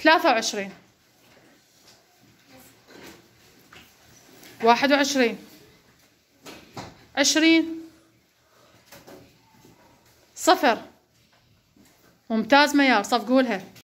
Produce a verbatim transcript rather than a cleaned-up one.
ثلاثة وعشرين. واحد وعشرين. عشرين. صفر. ممتاز ميار، صفقوا لها.